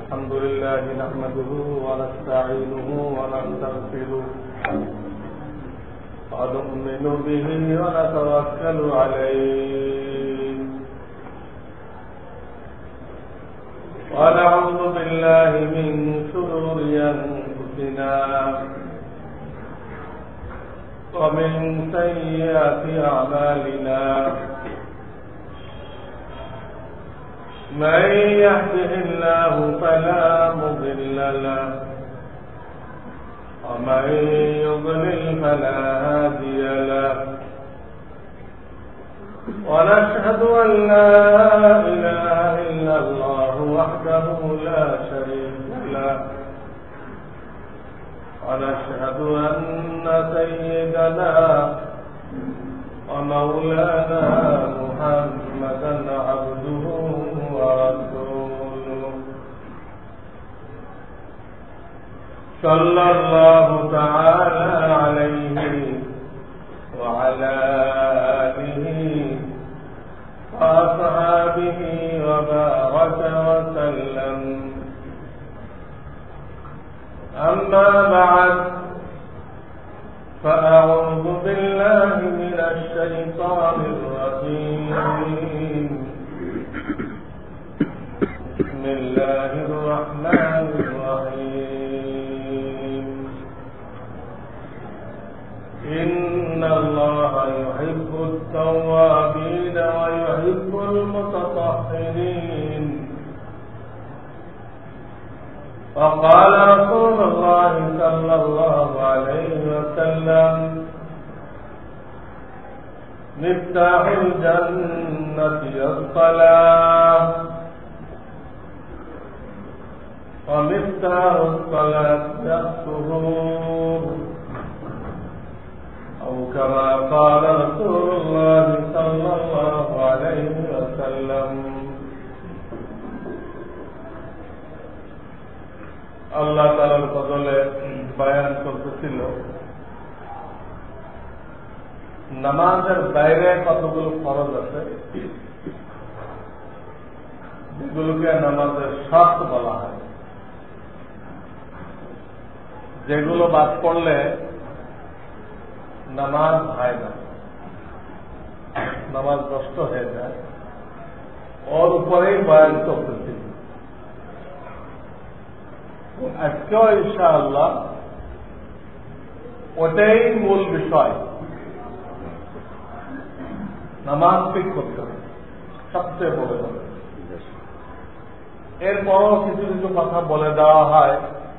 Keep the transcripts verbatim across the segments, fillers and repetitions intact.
الحمد لله نحمده ونستعينه ونستغفره ونؤمن به ونتوكل عليه ونعوذ بالله من شرور أنفسنا ومن سيئات أعمالنا من يهده الله فلا مضل له ومن يضلل فلا هادي له ونشهد أن لا إله إلا الله وحده لا شريك له ونشهد أن سيدنا ومولانا محمدا عبده ورسوله صلى الله تعالى عليه وعلى آله وأصحابه وبارك وسلم. أما بعد فأعوذ بالله من الشيطان الرجيم. بسم الله الرحمن الرحيم. إن الله يحب التوابين ويحب المتطهرين. وقال رسول الله صلى الله عليه وسلم: مفتاح الجنة الصلاة ومفتاح الصلاة السرور، أو كما قال رسول الله صلى الله عليه وسلم. আল্লাহ তাআলার ফজলে বয়ান করতেছিল নামাজের বাইরে কতগুলো ফরজ আছে যেগুলোকে নামাজের শর্ত বলা হয়, যেগুলো বাদ পড়লে নামাজ হয় না, নামাজ নষ্ট হয়ে যায়। ওর উপরেই বয়ান করতেছিল। আজকেও ইনশাআল্লাহ ওটাই মূল বিষয়। নামাজ ঠিক করতে হবে, সবচেয়ে বড় হবে। এরপরও কিছু কিছু কথা বলে দেওয়া হয়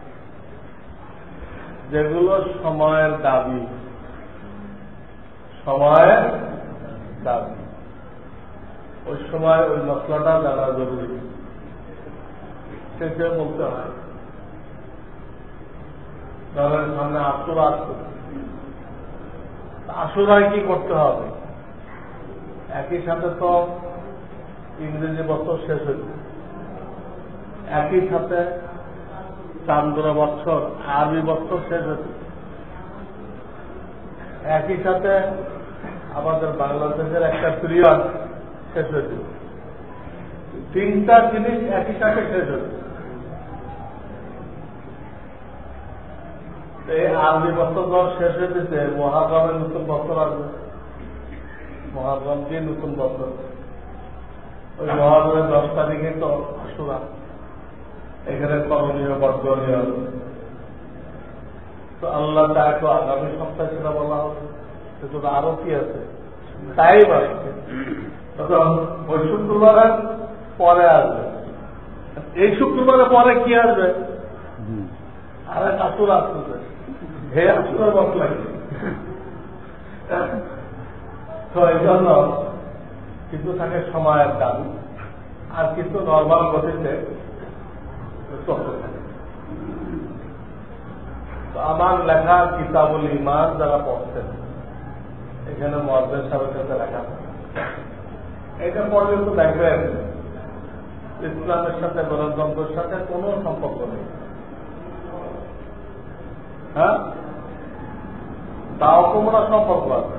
যেগুলো সময়ের দাবি, সময়ের দাবি। ওই সময় ওই মশলাটা জানা জরুরি, সেটা বলতে হয়। তাহলে সামনে আশুরা আসছে, আশুরায় কি করতে হবে? একই সাথে তো ইংরেজি বছর শেষ হয়েছে, একই সাথে চান্দ্র বছর আরবি বছর শেষ হয়েছে, একই সাথে আমাদের বাংলাদেশের একটা পিরিয়ড শেষ হয়েছে। তিনটা জিনিস একই সাথে শেষ হয়েছে। এই আরবি বছর ধর শেষ হয়ে যেতে মহারমের নতুন বছর আসবে, মহারম দিয়ে নতুন বছর। ওই মহারমের দশ তারিখে তো আশুরা, এখানে করণীয় বর্জনীয়। তো আল্লাহ চায় তো আগামী সপ্তাহে সেটা বলা হবে, সেটা তো আরো কি আছে, টাইম আসছে। ওই শুক্রবারে পরে আসবে, এই শুক্রবারে পরে কি আসবে? আর এক আশুরা আসতেছে, হে আশুরার বস লাগে। তো এই জন্য কিন্তু থাকে সময়ের দাবি, আর কিন্তু নর্মাল গতিতে চলতে থাকে। তো আমার লেখা কিতাবুল ঈমান যারা পড়ছেন, এখানে মুয়াজ্জিন সাহেবের কাছে লেখা, এটা পড়লে তো দেখবেন ইসলামের সাথে গণতন্ত্রের সাথে কোনো সম্পর্ক নেই। হ্যাঁ, তাও তোমরা সম্পর্ক আছে,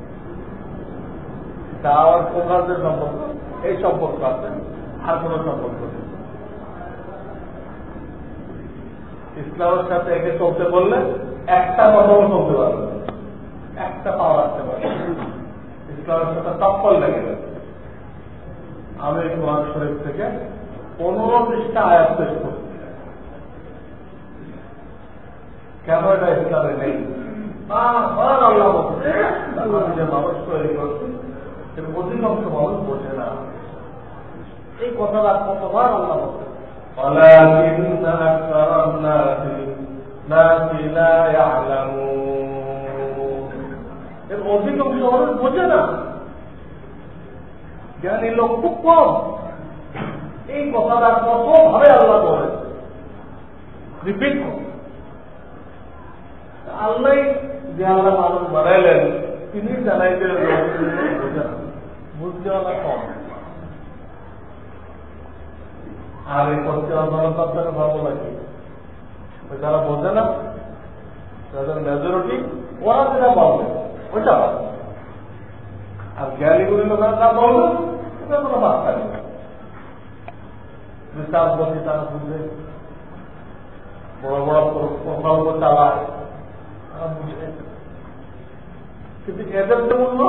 তাও আর তোমরা যে সম্পর্ক, এই সম্পর্ক আছে, আর কোন সম্পর্ক নেই। ইসলামের সাথে একে চলতে বললে একটা কথাও চলতে পারবে, একটা পাওয়া রাখতে পারবে, ইসলামের সাথে টক্কর লেগে যাবে। আমি কোরআন শরীফ থেকে পনেরো পৃষ্ঠা আয়াত পেশ করছি। কেন এটা ইসলামে নেই? আল্লাহ বলছে যে মানুষ তৈরি করছে অধিকাংশ মানুষ বোঝে না এই কথাটা। কতবার আল্লাহ বলছে অধিকাংশ মানুষ বোঝে না, জ্ঞানী লোক খুব কম। এই কথাটা কত ভাবে আল্লাহ বলে রিপিট করে। আল্লাহ যে আল্লাহ মানুষ বানাইলেন তিনি জানাইলেন বুঝতে আল্লাহ কম। আর এই করতে আপনাকে ভালো লাগে যারা বোঝে না, যাদের মেজরিটি ওরা যেটা বলবে ওইটা ভালো, আর জ্ঞানীগুলি লোকেরা যা বলবে ওটা কোনো বার্তা নেই। বিচারপতি তারা বুঝবে, বড় বড় প্রকল্প চালায় তারা বুঝে, কিন্তু এদের তো মূল্য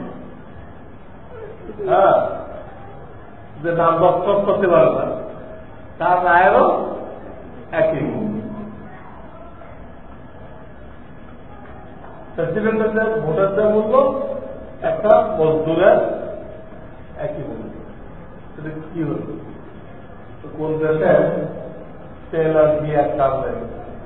হ্যাঁ যে নাম দপ্তর করতে পারে না তার রায়েরও একই মূল্য। প্রেসিডেন্টের ভোটের যে মূল্য একটা মজদুরের একই মূল্য। সেটা কি হল? কোন দেশে তেল আর ঘি এক দাম নেই,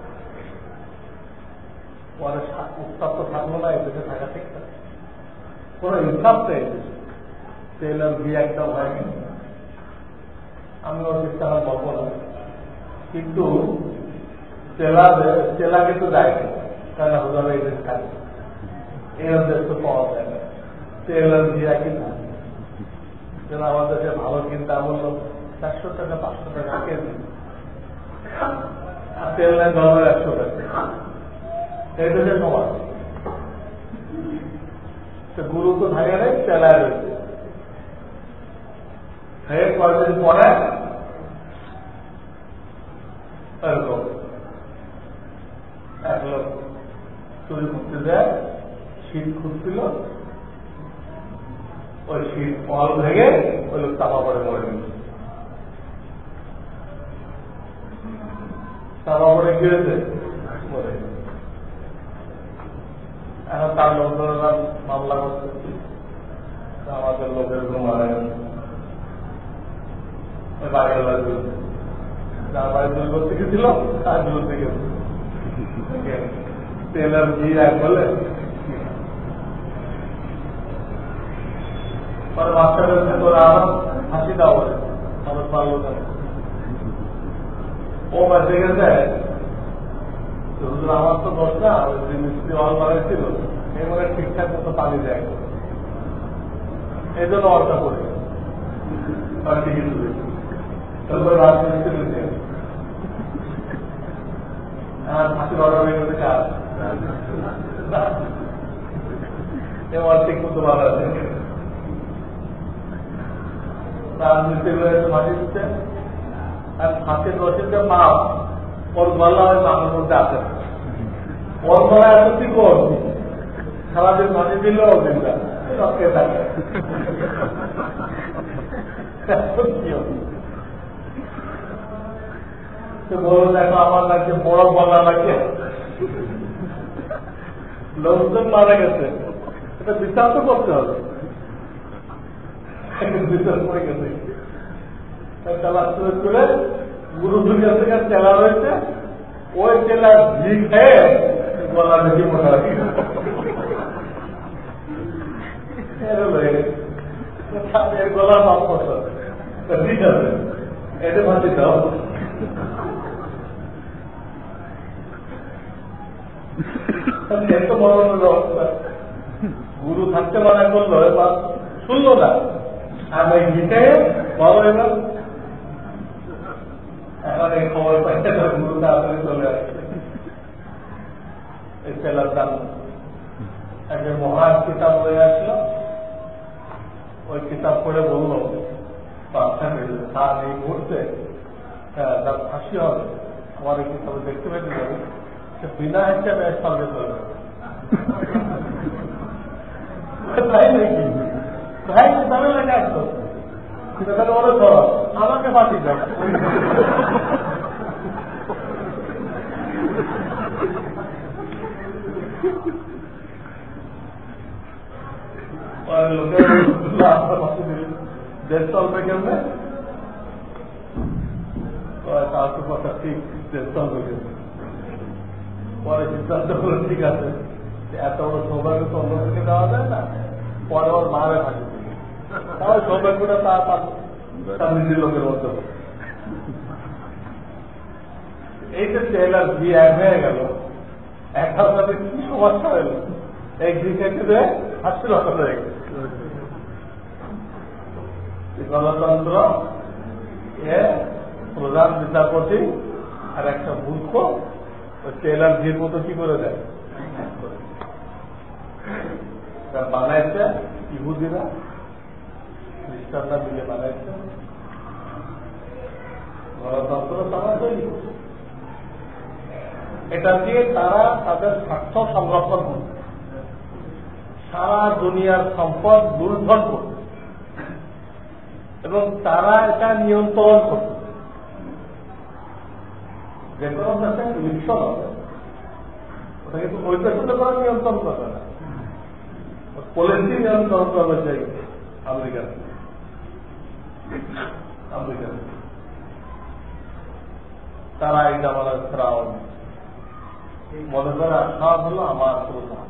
পরে উত্তাপ তো থাকলো না এই দেশে থাকা ঠিক না, কোন ইনসাফ নেই। তেল আর ঘি একদম হয়নি, আমি ওর চেষ্টা বলবো না, কিন্তু তেলা তেলা কিন্তু যায়নি, কারণ হুজাবে এই দেশ থাকে, এই দেশ তো পাওয়া যায় না। তেল আর ঘি একই না, যেন আমাদের দেশে ভালো কিনতে বলল চারশো টাকা পাঁচশো টাকা কেজি, আর তেল নেয় ধরনের একশো টাকা, এই দেশে সমান। গুরু তো থাকে নেই, তেলায় রয়েছে, খেয়ে কয়েকদিন পরে এরকম এক লোক চুরি করতে যায়, শীত খুঁজছিল, ওই শীত ফল ভেঙে ওই লোক চাপা পড়ে মরে গেল। চাপা পড়ে গিয়েছে মরে গেল। এখন তার লোকজনেরা মামলা করছে আমাদের লোকের গুলো মারা গেছে, ওই বাড়ির লাগবে যার বাড়ি চুরি করতে গেছিল তার বিরুদ্ধে গেছে, তেলের ঘি এক বলে। পরে বাচ্চাদের তোরা আমার হাসি দাও বলে আমার পারল না, ও বেঁচে গেছে। আমার তো দোষ না, যে মিস্ত্রি হল বানাইছিল এই মানে ঠিকঠাক মতো পানি দেয়, এই জন্য অর্থ করে টিকিট তুলেছে। রাজমিস্ত্রি ফাঁসি অর্ডার হয়ে গেছে কাজ এবার ঠিক মতো ভালো আছে। রাজমিস্ত্রি মাটি দিচ্ছে আর ফাঁসির রসিদটা মাপ ওর গলা হয় মামের মধ্যে আছে, ওর গলায় এত কি করছি সারাদিন মাটি দিল ওর দিনটা রক্ষে থাকে। বলো দেখো আমার লাগছে বড় গলা লাগে, লোকজন মারা গেছে, এটা বিচার তো করতে হবে, বিচার করে গেছে। করে গুরু দুর্গা থেকে চেলা রয়েছে, ওই চেলা ঘি খেয়ে গলা বেশি মোটা রাখি গলা মাপ করতে হবে, ঠিক আছে এটা ভাবছি দাও। গুরু থাকতে মানা করলো এবার শুনলো না, আর ওই গীতে বলো এবার এখন এই খবর পাইতে গুরু তাড়াতাড়ি চলে আসছে। এই ছেলের দাম একটা মহান কিতাব হয়ে আসলো, ওই কিতাব পড়ে বললো বাচ্চা স্যার এই মুহূর্তে হ্যাঁ তার ফাঁসি হবে, আমার একটু তবে দেখতে পেতে যাবে, সে বিনা হিসাবে সঙ্গে চলে যাবে। তাই নাকি ভাই তাহলে লেখা আসতো তাহলে ওরা তো আমাকে ফাঁসি যাবে। দেশ চলবে কেমনে তার তো কথা ঠিক, দেশ চলবে কেমনে। পরে সিদ্ধান্ত হলো ঠিক আছে, এত বড় সৌভাগ্য তো অন্যদিকে দেওয়া যায় না, পরে ওর মারে থাকে, তাহলে সৌভাগ্যটা তার তার নিজের লোকের মধ্যে। এই যে ট্রেলার বিয়ে এক হয়ে গেল, একটা সাথে কি সমস্যা হইল, এক দিকে হাসপাতাল হয়ে গেল। গণতন্ত্র এ প্রধান বিচারপতি আর একটা মূর্খ ট্রেলার ভিড় মতো কি করে দেয়, বানাইছে ইহুদিরা খ্রিস্টানরা মিলে বানাইছে গণতন্ত্র, তারা তৈরি করছে। এটা দিয়ে তারা তাদের স্বার্থ সংরক্ষণ করছে, সারা দুনিয়ার সম্পদ লুণ্ঠন করছে এবং তারা এটা নিয়ন্ত্রণ করছে। যে কোনো দেশে ইলেকশন হবে, ওটা কিন্তু ওই দেশে করা নিয়ন্ত্রণ করবে না, পলিসি নিয়ন্ত্রণ করবে চাই আমেরিকা আমেরিকা তারা এই জামানার ফেরাউন মনে করে আশা হলো আমার প্রধান।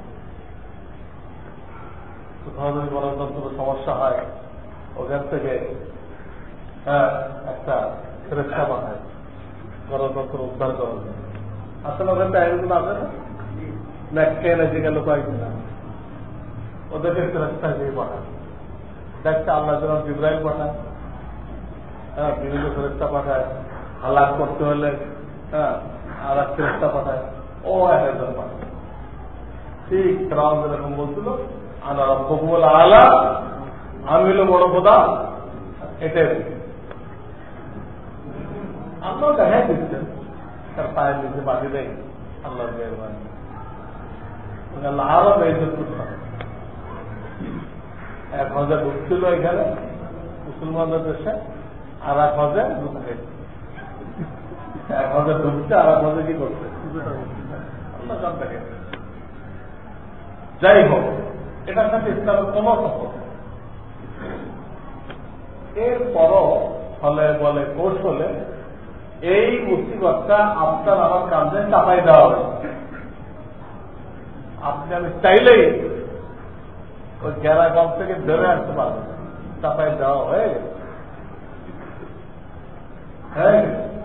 কোথাও যদি গণতন্ত্র সমস্যা হয়, ওখান থেকে হ্যাঁ একটা ফেরেশতা পাঠায় গণতন্ত্র উদ্ধার করার জন্য। আসলে ওখান থেকে এরকম আছে না, ম্যাককেন এসে গেল কয়েকদিন, ওদেরকে ফেরেশতা দিয়ে পাঠায়। দেখছে আল্লাহ যেমন জিবরাইল পাঠায়, হ্যাঁ বিভিন্ন ফেরেশতা পাঠায়, হালাক করতে হলে হ্যাঁ আর এক ফেরেশতা পাঠায়, ও একজন পাঠায়। ঠিক ফেরাউন যেরকম বলছিল আনা রব্বুকুল আলা, আমি হলো বড় খোদা, এটাই আল্লাহ দেখাই দিচ্ছেন তার পায়ের নিচে বাঁধি দেয় আল্লাহ মেহরবানি। আল্লাহ আরো বেইজ্জত করতে হবে। এক হজে ঢুকছিল এখানে মুসলমানদের দেশে, আর এক হজে ঢুকছে, এক হজে ঢুকছে আর এক হজে কি করছে আল্লাহ সব দেখে। যাই হোক, এটার সাথে ইসলামের কোন সম্পর্ক। এরপরও ফলে বলে কৌশলে এই মুসিবতটা আপনার আমার কাঁধে চাপাই দেওয়া হবে। আপনি আমি চাইলেই ওই গ্যারাগম থেকে বেরোয় আসতে পারবেন, চাপাই দেওয়া হয়ে গেছে। হ্যাঁ,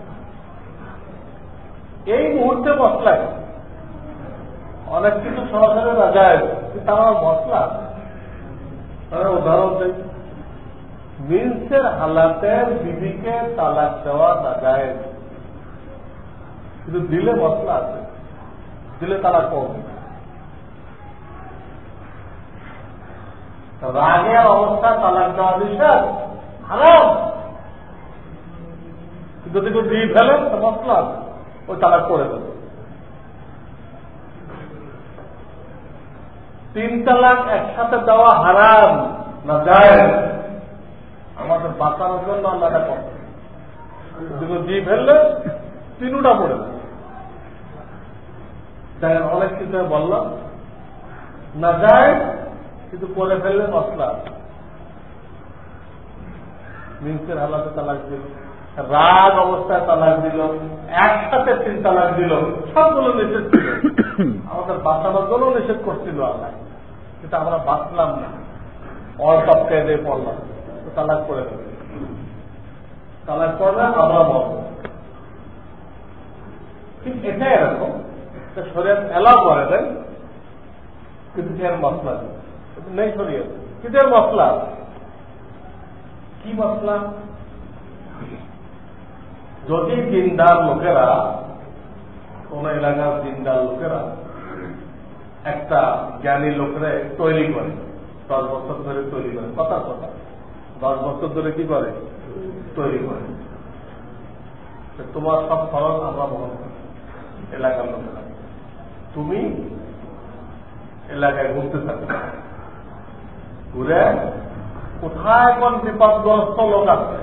এই মুহূর্তে মশলায় অনেক কিছু সরাসরি না যায়, কিন্তু আমার মশলা উদাহরণ দেয়, মিন্সের হালাতে বিবিকে তালাক দেওয়া না যায়, কিন্তু দিলে মশলা আছে, দিলে তালাক কমবে। রাগের অবস্থা তালাক দেওয়া নিষেধ, হারাম, যদি কেউ দিয়ে ফেলেন তো মশলা আছে, ওই তালাক করে দেবে। তিন তালাক একসাথে দেওয়া হারাম না যায়, আমাদের বাঁচানোর জন্য আল্লাহটা কম, যদি দিয়ে ফেললে তিনটা পড়ে দেবে। তাই অনেক কিছু বললাম না যায়, কিন্তু করে ফেললে মশলা আছে। মিন্সের হালাতে তালাক দিল, রাগ অবস্থায় তালাক দিল, একসাথে তিন তালাক দিল, সবগুলো নিষেধ ছিল, আমাদের বাঁচানোর জন্য নিষেধ করছিল আল্লাহ, কিন্তু আমরা বাঁচলাম না, অল্পকে দিয়ে পড়লাম, তালাক করে দেবে, তালাক করবে আমরা মরব। ঠিক এটাই এরকম শরীয়ত এলাও করে দেয়, কিন্তু এর মশলা নেই শরীয়ত, কিন্তু এর মশলা কি মশলা? যদি দিনদার লোকেরা, কোন এলাকার দিনদার লোকেরা একটা জ্ঞানী লোকেরা তৈরি করে, দশ বছর ধরে তৈরি করে, কথা কথা দশ বছর ধরে কি করে তৈরি করে, তোমার সব খরচ আমরা বহন করি এলাকার লোকেরা, তুমি এলাকায় ঘুরতে থাকো, ঘুরে কোথায় কোন বিপদগ্রস্ত লোক আছে,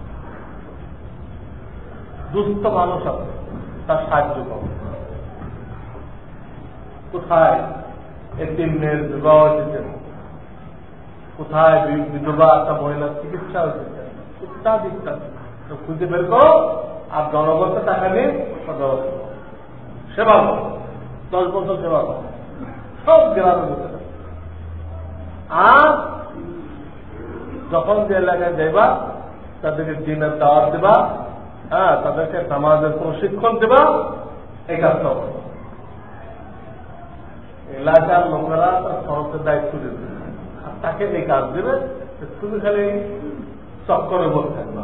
দুস্থ মানুষ আছে, তার সাহায্য করো। কোথায় এতিম মেয়ের বিবাহ দিতেন, কোথায় বিধবা একটা মহিলার চিকিৎসা হয়েছে, ইত্যাদি ইত্যাদি খুঁজে বের করো আর জনগণকে টাকা নিয়ে সেবা করো, দশ বছর সেবা করো, সব গ্রামে বসে থাকো। আর যখন যে এলাকায় যাইবা তাদেরকে দিনের দাওয়াত দেবা, হ্যাঁ, তাদেরকে নামাজের প্রশিক্ষণ দেবা, এই কাজটা করো। এলাকার লোকেরা তার খরচের দায়িত্ব দেবে আর তাকে এই কাজ দেবে, তুমি খালি চক্করে বসে থাকবা।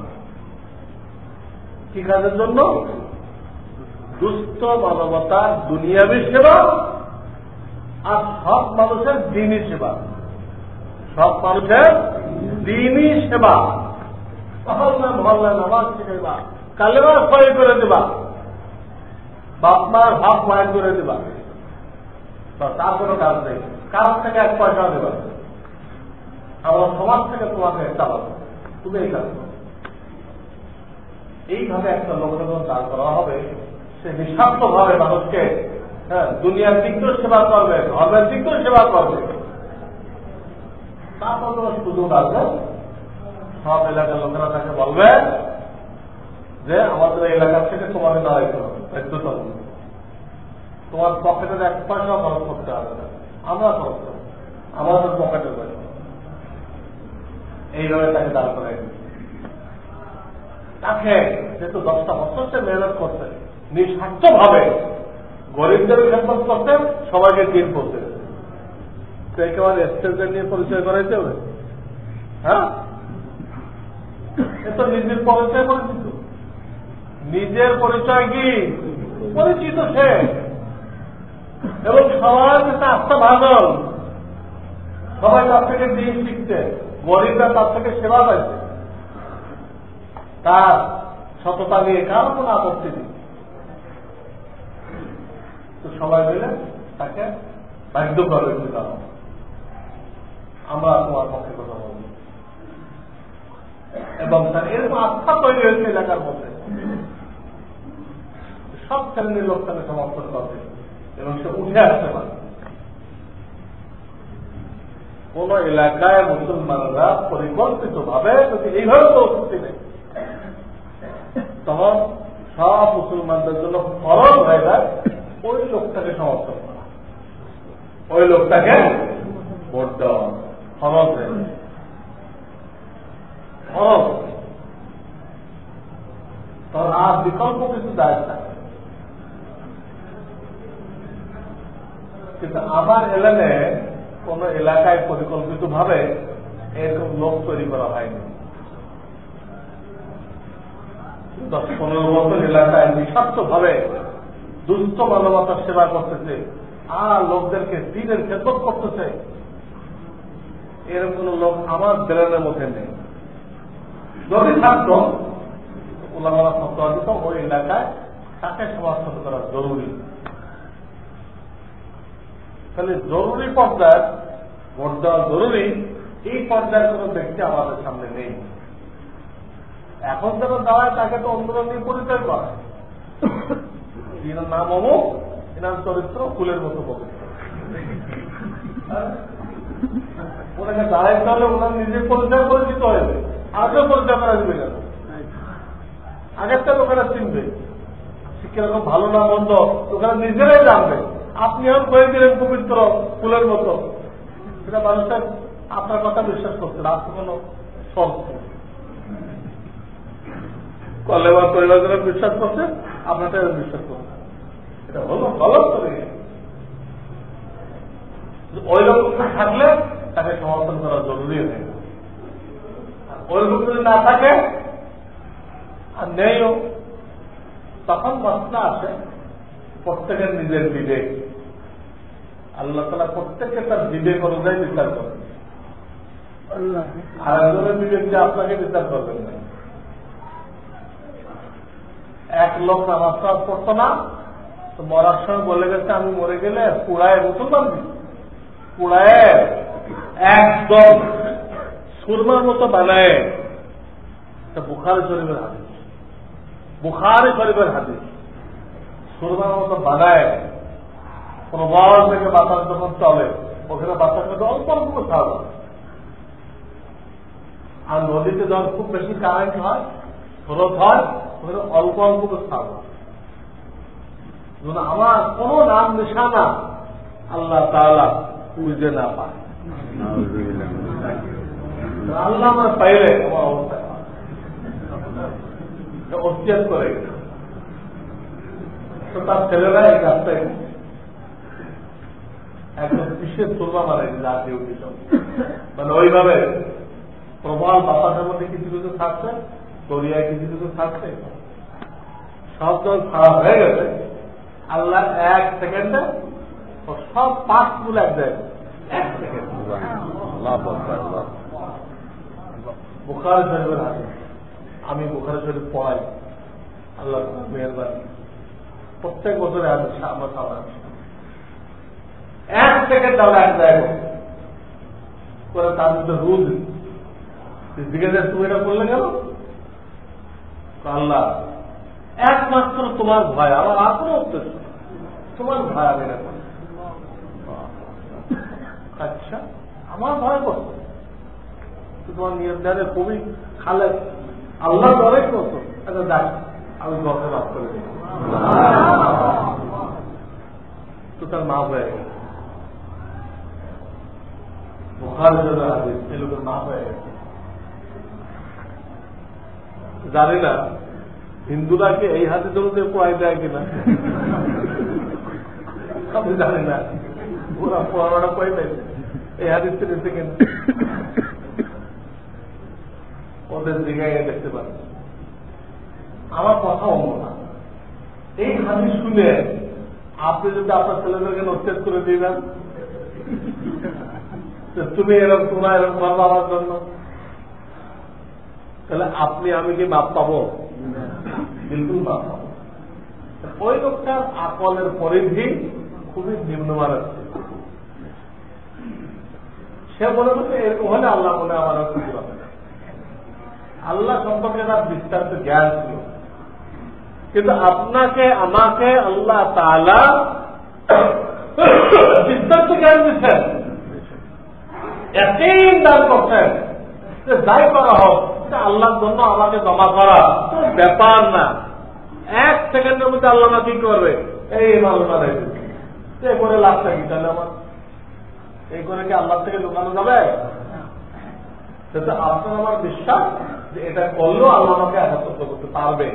কি কাজের জন্য? দুস্থ মানবতার দুনিয়াবী সেবা আর সব মানুষের দিনই সেবা, সব মানুষের দিনই সেবা। মহল্লা মহল্লা নামাজ শিখাইবা, কালেমা সই করে দেবা, বাপ মার হক মায়ের করে দেবা, তার কোনো কাজ নেই। কার থেকে এক পয়সা দেবা, আমার সমাজ থেকে তোমাকে চালাবো, তুমি এই কাজ করো। এইভাবে একটা লোকের দাঁড় করা হবে, সে নিঃস্বার্থ ভাবে মানুষকে, হ্যাঁ, দুনিয়ার দিক দিয়ে সেবা করবে, ধর্মের দিক দিয়ে সেবা করবে। তারপর তোমার সুযোগ আছে, সব এলাকার লোকেরা তাকে বলবে যে আমাদের এলাকা থেকে তোমাকে দাঁড়াইতে হবে, দায়িত্বটা তোমার পকেটের এক পয়সা খরচ করতে হবে না, আমরা খরচ করবো, আমাদের পকেটের পয়সা। এইভাবে তাকে দাঁড় করে তাকে যেহেতু দশটা বছর সে মেহনত করছে, নিঃস্বার্থ ভাবে গরিবদের খেদমত করতে, সবাইকে দিন পড়তে, একেবারে স্টেজে নিয়ে পরিচয় করাইতে হবে। হ্যাঁ, এ তো নিজের পরিচয় পরিচিত, নিজের পরিচয় কি পরিচিত সে, এবং সবার কাছে আস্থা ভাজন, সবাই তার থেকে দিন শিখছে, গরিবরা তার থেকে সেবা পাইছে, তার সততা নিয়ে কারো কোনো আপত্তি নেই। তো সবাই মিলে তাকে বাধ্য করবে, আমরা তোমার পক্ষে কথা বলব, এবং তার এরকম আস্থা তৈরি হয়েছে এলাকার মধ্যে, সব শ্রেণীর লোক তাকে সমর্থন করবে এবং সে উঠে আসতে পারে। কোন এলাকায় মুসলমানরা পরিকল্পিত ভাবে যদি এইভাবে প্রস্তুতি নেই, তখন সব মুসলমানদের জন্য ফরজ হয়ে যায় ওই লোকটাকে সমর্থন করা, ওই লোকটাকে ভোট দেওয়া ফরজ হয়ে যায়, ফরজ। তখন আর বিকল্প কিছু দায় থাকে। কিন্তু আমার এলাকায় কোন এলাকায় পরিকল্পিত ভাবে এরকম লোক তৈরি করা হয়নি। দশ পনেরো বছর এলাকায় নিঃস্বার্থ ভাবে দুস্থ মানবতার সেবা করতেছে আর লোকদেরকে দিনের খেদমত করতেছে, এরকম কোন লোক আমার ব্রেনের মধ্যে নেই। যদি থাকত ওলামারা ফতোয়া দিত ওই এলাকায় তাকে সমর্থন করা জরুরি। তাহলে জরুরি পর্যায়ে ভোট দেওয়া জরুরি, এই পর্যায়ের কোন ব্যক্তি আমাদের সামনে নেই। এখন যারা দাঁড়ায় তাকে তো অন্যরা নিয়ে পরিচয় করে, এনার নাম অমুক, এনার চরিত্র ফুলের মতো পবিত্র। ওনাকে দাঁড়াইতে হলে ওনার নিজের পরিচয় পরিচিত হয়েছে, আগেও পরিচয় করা দিবে কেন? আগের তো লোকেরা চিনবে, কিরকম ভালো না মন্দ ওখানে নিজেরাই জানবে। আপনি এখন কয়ে দিলেন পবিত্র ফুলের মতো, সেটা মানুষের আপনার কথা বিশ্বাস করছে না, আপনার কোন শর্ত কলেবার পরিবার যারা বিশ্বাস করছে আপনারটা বিশ্বাস করছে, এটা হলো গলত করে। ওই রকম থাকলে তাকে সমর্থন করা জরুরি হয়ে গেল। ওই রকম যদি না থাকে আর নেইও, তখন মাসলা আসে প্রত্যেকের নিজের বিবেক। আল্লাহ তাআলা প্রত্যেককে তার বিবেক অনুযায়ী বিচার করেন, আর একজনের বিবেক যে আপনাকে বিচার করবেন না। এক লোক নামাজ টামাজ পড়তো না, তো মরার সময় বলে গেছে আমি মরে গেলে পুড়ায় মুসলমান দিই, পুড়ায় একদম সুরমার মতো বানায়। বুখারী শরীফের হাদিস, বুখারী শরীফের হাদিস, সুরমার মতো বানায় প্রবল থেকে বাতাস যখন চলে ওখানে বাতাস মধ্যে অল্প অল্প ছাড়া, আর নদীতে যখন খুব বেশি কারেন্ট হয় স্রোত হয় ওখানে অল্প অল্প ছাড়া। আমার কোন নাম নিশানা আল্লাহ তাআলা বুঝতে না পায়, আল্লাহ আমার পাইলে আমার অবস্থা অস্বীকার করে তো তার ছেলেরা এই রাস্তায় একদম বিশেষ তুলনা মানে জাতীয় উদ্দেশ্য, মানে ওইভাবে প্রবল বাতাসের মধ্যে কিছু কিছু থাকছে, দরিয়ায় কিছু কিছু থাকছে, সব যখন খারাপ হয়ে গেছে আল্লাহ এক সেকেন্ডে সব পাঁচ গুলো এক যায়, এক সেকেন্ড। বুখারী শরীফের হাদিস, আমি বুখারী শরীফ পড়াই, আল্লাহ মেহেরবানি, প্রত্যেক বছরে হাদিস আমার সামনে এক সেকেন্ড আমরা এক জায়গা করে তার মধ্যে রুল দিকে তুমি এটা করলে গেল আল্লাহ একমাত্র তোমার ভয়, আমার আর কোনো উদ্দেশ্য তোমার ভয় আমি এটা করি। আচ্ছা আমার ভয় করতো তোমার নিয়ন্ত্রণে খুবই খালে আল্লাহ অনেক করতো, আচ্ছা দেখ আমি দশে মাফ করে দিই, তো তার মাফ হয়ে গেছে। বুখারী শরীফের হাদিস, এই লোকের মাফ হয়ে গেছে। জানি না হিন্দুরা কি এই হাদিসের মধ্যে পড়াই দেয় কিনা, আমি জানি না, ওরা পড়ানোটা পড়ে দেয় এই হাদিস থেকে কিনা, ওদের দিকে দেখতে পারে। আমার কথা অন্য না, এই হাদিস শুনে আপনি যদি আপনার ছেলেদেরকে নস্টেট করে দিবেন তুমি এরকম তোমরা এরকম করবো আমার জন্য, তাহলে আপনি আমি কি মাপ পাবো? বিলকুল মাপ পাবো। ওই লোকটার আকলের পরিধি খুবই নিম্নমানের, সে মনে করছে এরকম হলে আল্লাহ মনে আমার খুশি হবে না। আল্লাহ সম্পর্কে তার বিস্তারিত জ্ঞান ছিল, কিন্তু আপনাকে আমাকে আল্লাহ তাআলা বিস্তারিত জ্ঞান দিচ্ছেন, একই দান করছেন যে যাই করা হোক আল্লাহর জন্য আমাকে জমা করা ব্যাপার না। এক সেকেন্ডের মধ্যে আল্লাহ না কি করবে, এই মালনা দেখবে করে লাভটা কি, তাহলে আমার এই করে কি আল্লাহ থেকে লুকানো যাবে? সেটা আপনার আমার বিশ্বাস যে এটা করলেও আল্লাহ আমাকে একত্রিত করতে পারবে,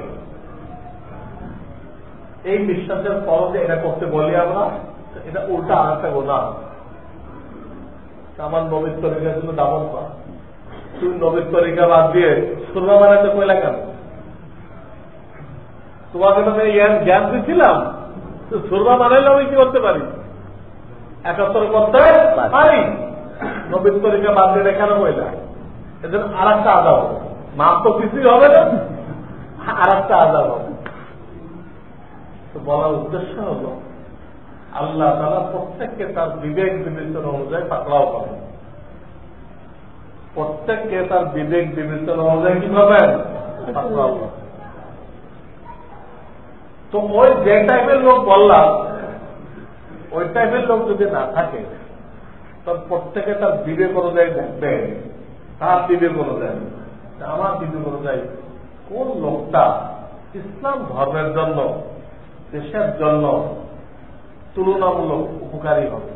এই বিশ্বাসের পর যে এটা করতে বলি আমরা, এটা উল্টা আর একটা গোনা। আমার নবীর তরিকা ছিল দামন করা, তুমি নবীর তরিকা বাদ দিয়ে সুরমা বানাতে কইলা কেন? তোমাকে তো জ্ঞান দিচ্ছিলাম, সুরমা বানাইলে আমি কি করতে পারি? একাত্তর করতে পারি, নবীর তরিকা বাদ দিয়ে কেন কইলা? এজন্য আর একটা আদাব, মাপ তো কিছুই হবে না, আর একটা আদাব হবে। তো বলার উদ্দেশ্য হল আল্লাহ তাআলা প্রত্যেককে তার বিবেক বিবেচনা অনুযায়ী পাকড়াও করেন, প্রত্যেককে তার বিবেক বিবেচনা অনুযায়ী কি পাবেন? পাকড়াও করেন। তো ওই যে টাইপের লোক বললাম, ওই টাইপের লোক যদি না থাকে তার প্রত্যেকে তার বিবেক অনুযায়ী দেখবে, তার বিবেক অনুযায়ী, আমার বিবেক অনুযায়ী কোন লোকটা ইসলাম ধর্মের জন্য, দেশের জন্য তুলনামূলক উপকারী হবে।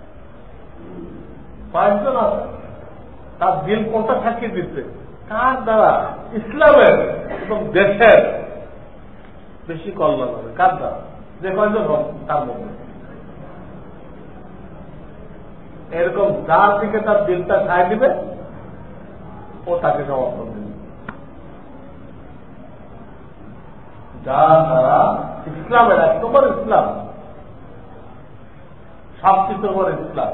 কয়েকজন আছে তার দিল কোনটা সাক্ষী দিচ্ছে, কার দ্বারা ইসলামের এবং দেশের বেশি কল্যাণ হবে, কার দ্বারা, যে কয়েকজন হোক তার মধ্যে এরকম যার দিকে তার দিলটা খায় দিবে ও তাকে সমর্থন দেবে। যার দ্বারা ইসলামের এক নম্বর ইসলাম, সবকিছুর উপর ইসলাম,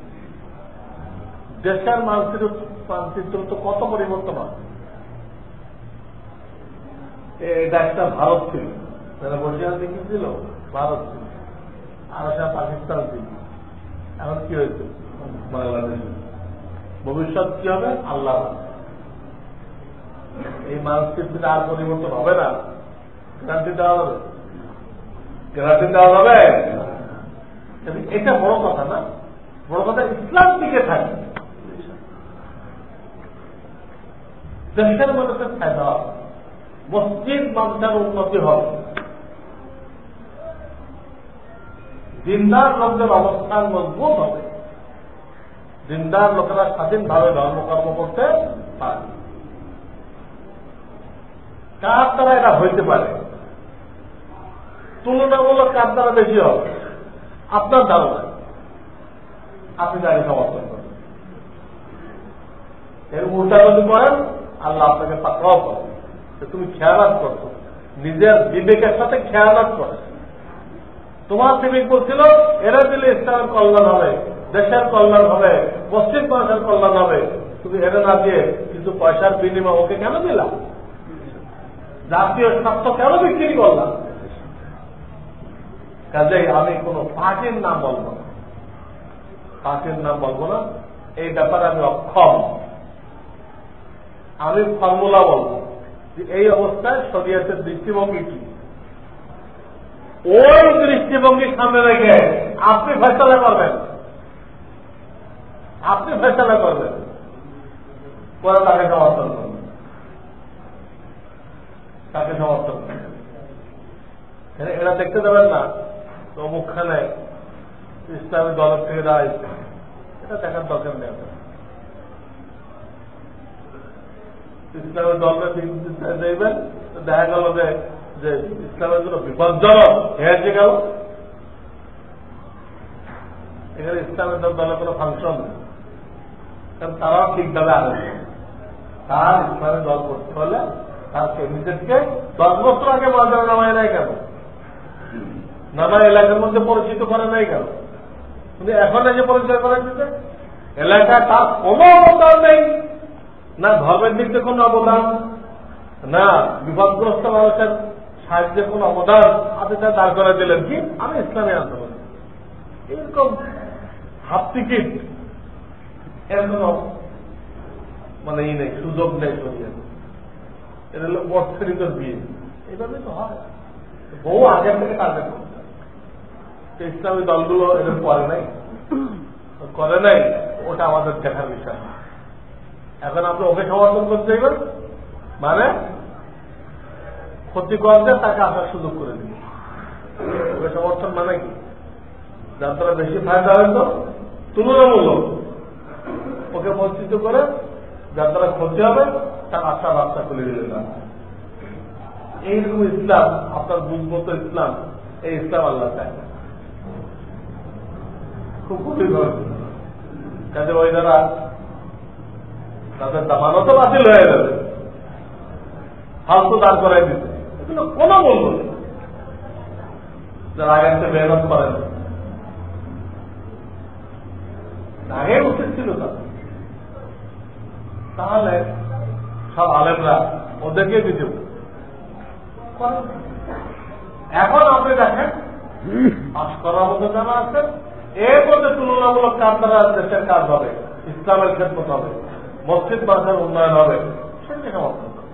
দেশের মানচিত্র মানচিত্র তো কত পরিবর্তন হয়। এটা একটা ভারত ছিল, তারা বর্ষিয়ান কি ছিল? ভারত ছিল, আর আসা পাকিস্তান ছিল। এখন কি হয়েছে? বাংলাদেশ। ভবিষ্যৎ কি হবে আল্লাহ। এই মানচিত্রটা আর পরিবর্তন হবে না, গ্যারান্টি দেওয়া যাবে? গ্যারান্টি দেওয়া যাবে? এটা বড় কথা না, বড় কথা ইসলাম টিকে থাকে, দেশের মানুষের ফায়দা হবে, মসজিদ মানুষের উন্নতি হবে, দিনদার লোকদের অবস্থান মজবুত হবে, দিনদার লোকেরা স্বাধীনভাবে ধর্মকর্ম করতে পারে। কার দ্বারা এটা হইতে পারে? তুলনামূলক কার দ্বারা বেশি হবে? আপনার ধারণা, আপনি তাকে সমর্থন করেন। এর উল্টা যদি করেন আল্লাহ আপনাকে পাকড়াও করেন, তুমি খেয়ালাত করছো, নিজের বিবেকের সাথে খেয়ালাত করে। তোমার বিবেক বলছিল এরা দিলে ইসলামের কল্যাণ হবে, দেশের কল্যাণ হবে, মসজিদ মানুষের কল্যাণ হবে, তুমি এরা না দিয়ে কিছু পয়সার বিনিময় ওকে কেন দিলাম? জাতীয় স্বার্থ কেন বিক্রি করলাম? কাজেই আমি কোন পার্টির নাম বলবো না, পার্টির নাম বলবো না, এই ব্যাপারে আমি অক্ষম। আমি ফর্মুলা বলবো যে এই অবস্থায় শরীয়তের দৃষ্টিভঙ্গি কি, ওই দৃষ্টিভঙ্গি সামনে রেখে আপনি ফয়সালা করবেন, আপনি ফয়সালা করবেন, পরে তাকে সমর্থন করবেন, তাকে সমর্থন করবেন। এরা দেখতে দেবেন না অমুকখানে ইসলামী দলের থেকে রায়, এটা দেখার দরকার নেই। ইসলামের দলকে দেখবেন, দেখা গেল যে ইসলামের জন্য বিপজ্জনক হয়েছে গেল, এখানে ইসলামের দলের কোনো ফাংশন নেই, কারণ তারাও ঠিকভাবে আসবে। তার ইসলামের দল করতে হলে তার ক্যান্ডিডেটকে দশ বছর আগে বাজারে নামায় নাই কেন, নানা এলাকার মধ্যে পরিচিত করে নাই কেন, কিন্তু এখন এসে পরিচয় করে দিতে এলাকায় তার কোনো অবদান নেই, না ধর্মের দিক থেকে কোনো অবদান, না বিপদগ্রস্ত মানুষের সাহায্যে কোনো অবদান, আপনি তা দাঁড় করে দিলেন কি আমি ইসলামী আন্দোলন, এরকম হাফ টিকিট এর কোন মানে ই নেই, সুযোগ নেই। শরীরে এটা হলো বর্ষরিকর বিয়ে, এইভাবে তো হয়। বহু আগের থেকে টার্গেট করছে, ইসলামী দলগুলো এরকম করে নাই, করে নাই, ওটা আমাদের দেখার বিষয়। এখন আপনি ওকে সমর্থন করতে চাইবেন মানে ক্ষতি করতে তাকে আসার সুযোগ করে দিন। ওকে সমর্থন মানে কি, যার দ্বারা বেশি ফায়দা হয়তো তুলনামূলক ওকে বঞ্চিত করে, যার দ্বারা ক্ষতি হবে তার আশা রাস্তা খুলে দিলে না। এইরকম ইসলাম আপনার বুঝমতো ইসলাম, এই ইসলাম আল্লাহ চায় না, খুব ক্ষতি করে। কাজে ওই দ্বারা তাদের দামানতও বাতিল হয়ে যাবে, ফালতু দাঁড় করাই দিতে, এগুলো কোন মূল্য নেই। যারা আগে থেকে মেহনত করেন, আগে উচিত ছিল তাদের, তাহলে সব আলেমরা ওদেরকে দিতে। এখন আপনি দেখেন পাশ করার মধ্যে জানা আছে, এর মধ্যে তুলনামূলক কাজ দ্বারা দেশের কাজ হবে, ইসলামের খেদমত হবে, মসজিদ মাদ্রাসার উন্নয়ন হবে, সেটাকে সমর্থন করবে।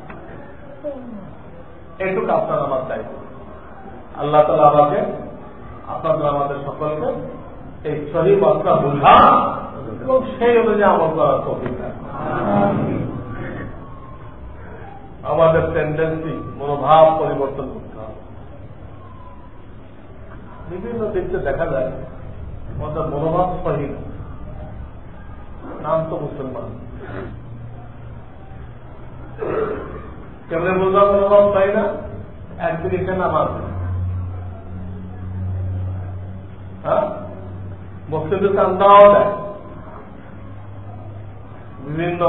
এইটুকু আপনার আমার দায়িত্ব। আল্লাহ তাআলা আমাকে আপনাদের আমাদের সকলকে এই সহি মাত্রা বুঝা এবং সেই অনুযায়ী আমল করার তৌফিক দেন। আমাদের টেন্ডেন্সি মনোভাব পরিবর্তন করতে হবে। বিভিন্ন দিকে দেখা যায় আমাদের মনোভাব সহি, নাম তো মুসলমান, কেমনে বুঝলাম মনোভাব পাই না, একদিন এখানে নামাজ, হ্যাঁ মসজিদের চান্দাও দেয়, বিভিন্ন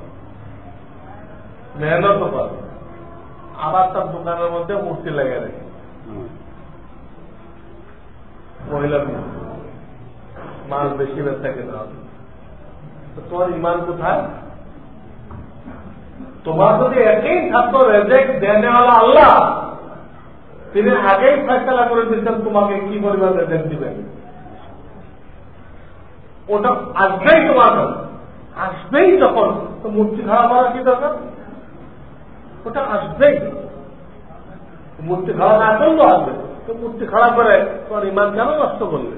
মেহনত করে, আবার তার দোকানের মধ্যে মূর্তি লেগে রেখে, মহিলা মাল বেশি বেচা কেনা হবে। তোমার ইমান কোথায়? তোমার যদি একই থাকতো রেজেক্ট দেনেওয়ালা আল্লাহ, তিনি আগেই ফয়সালা করে দিচ্ছেন তোমাকে কি পরিমাণ রেজেক্ট দিবেন। ওটা আসবেই তোমার আসবেই যখন তো মূর্তি খাড়া করা কি দরকার? ওটা আসবেই, মূর্তি খাড়া না করলেও আসবে। তো মূর্তি খাড়া করে তোমার ইমান কেন নষ্ট করলে?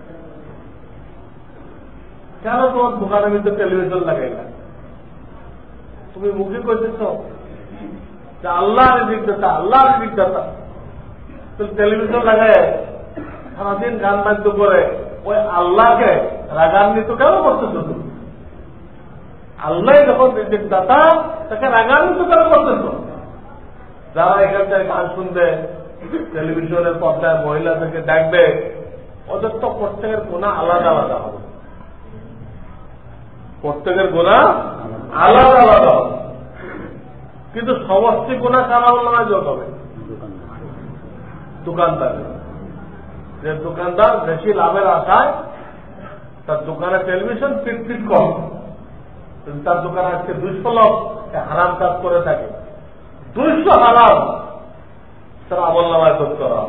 কেন তোমার দোকানের মধ্যে টেলিভিশন লাগাই না? তুমি মুখে করতেছ যে আল্লাহ রিজিকদাতা আল্লাহ রিজিকদাতা, টেলিভিশন লাগায় সারাদিন গান বাদ্য করে ওই আল্লাহকে রাগান্বিত কেন করতেছ তুমি? আল্লাহ যখন রিজিকদাতা তাকে রাগান্বিত কেন করতেছ? যারা এখান থেকে গান শুনবে, টেলিভিশনের পর্দায় মহিলাদেরকে দেখবে, ওদের তো প্রত্যেকের গুনাহ আলাদা আলাদা হবে, প্রত্যেকের গুনাহ আলাদা আলাদা হবে, কিন্তু সমষ্টি গুনাহ কারা বলা যোগ হবে? দোকানদার। যে দোকানদার বেশি লাভের আশায় তার দোকানে টেলিভিশন ফিট ফিট কম, তার দোকানে আজকে দুইশো লোক হারাম কাজ করে থাকে, দুইশো হারাম তার আমল নামায় যোগ করা।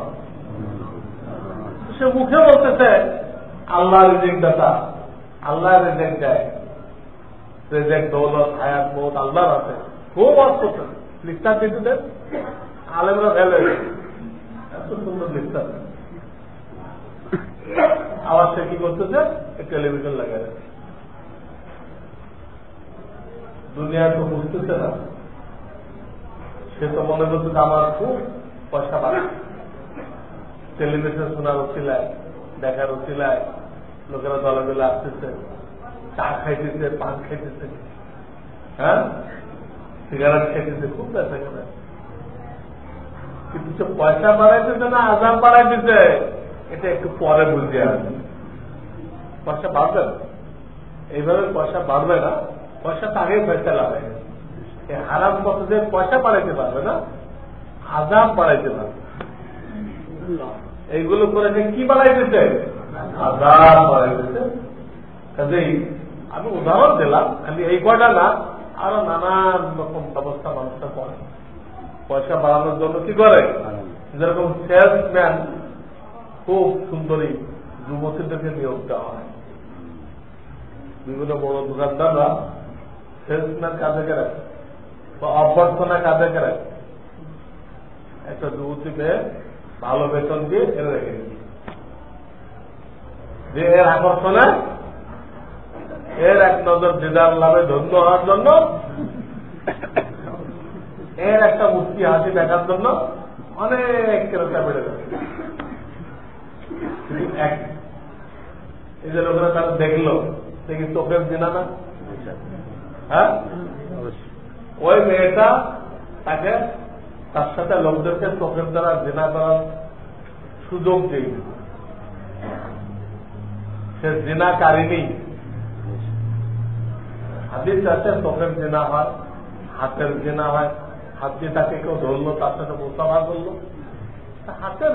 সে মুখে বলতেছে আল্লাহ রিজিক দাতা, আল্লাহ রিজিক দেয়, রিজিক দৌলত হায়াত মৌত আল্লাহর আছে, খুব অর্থ লিখতা দিতে দেন আলেমরা ফেলে, এত সুন্দর লিখতা। আবার সে কি করতেছে? টেলিভিশন লাগায়। দুনিয়া তো বুঝতেছে না, সে তো মনে করছে আমার খুব পয়সা বাড়ে, টেলিভিশন শোনার উচিলায়, দেখার উচিলায় লোকেরা দলে দলে আসতেছে, চা খাইতেছে, পান খাইতেছে, হ্যাঁ সিগারেট খাইতেছে, খুব ব্যথা করে। কিন্তু পয়সা বাড়াইতেছে না আজাব বাড়াইতেছে, এটা একটু পরে বুঝতে আসবে। পয়সা বাড়বে না, এইভাবে পয়সা বাড়বে না, পয়সা তো আগেই পয়সা লাগাই, হারাম পথে যে পয়সা বাড়াইতে পারবে না, আজাব বাড়াইতে পারবে। এইগুলো করে যে কি বাড়াইতেছে? আজাব বাড়াইতেছে। কাজেই আমি উদাহরণ দিলাম, খালি এই কয়টা না, আরো নানান রকম ব্যবস্থা মানুষটা করে পয়সা বাড়ানোর জন্য। কি করে? যেরকম সেলসম্যান খুব সুন্দরী যুবতীদেরকে নিয়োগ দেওয়া হয়, বিভিন্ন বড় দোকানদাররা সেলসম্যান কাজে রাখে বা অভ্যর্থনা কাজে রাখে, একটা যুবতীকে ভালো বেতন দিয়ে এনে রেখে দিচ্ছে, যে এর আকর্ষণে এর এক নজর দিদার লাভে ধন্য হওয়ার জন্য, এর একটা মুক্তি হাসি দেখার জন্য অনেক ক্রেতা বেড়ে যাবে। এই যে লোকেরা তারা দেখলো, দেখি চোখের জিনা না, হ্যাঁ ওই মেয়েটা তাকে তার সাথে লোকদেরকে চোখের দ্বারা জিনা করার সুযোগ দিই, সে জিনাকারিনী। হাদিস আছে চোখের জিনা হয়, হাতের জিনা হয়, হাত দিয়ে তাকে কেউ ধরলো, তার সাথে মোসাফা করলো, হাতের